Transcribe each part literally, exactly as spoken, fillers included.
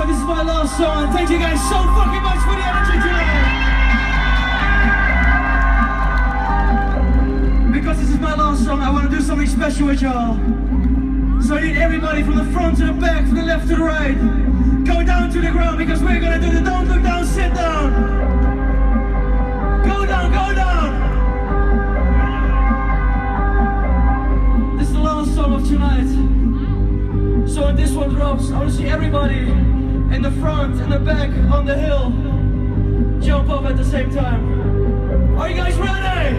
song, this is my last song. Thank you guys so fucking much for the energy tonight. Because this is my last song, I want to do something special with y'all. So I need everybody from the front to the back, from the left to the right, go down to the ground because we're gonna do the don't look down, sit down. Go down, go down. This is the last song of tonight. So when this one drops, I want to see everybody in the front and the back on the hill jump up at the same time. Are you guys ready?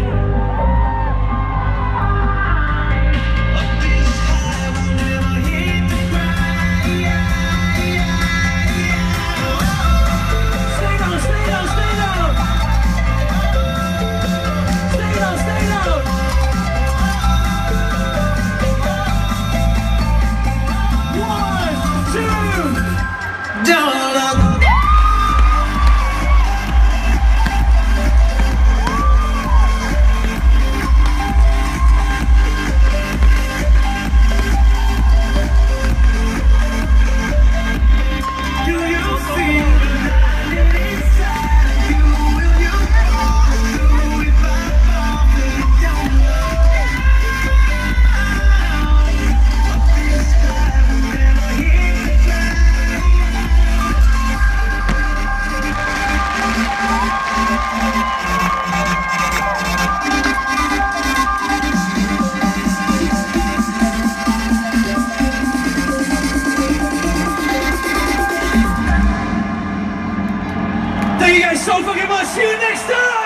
Thank you guys so fucking much. See you next time.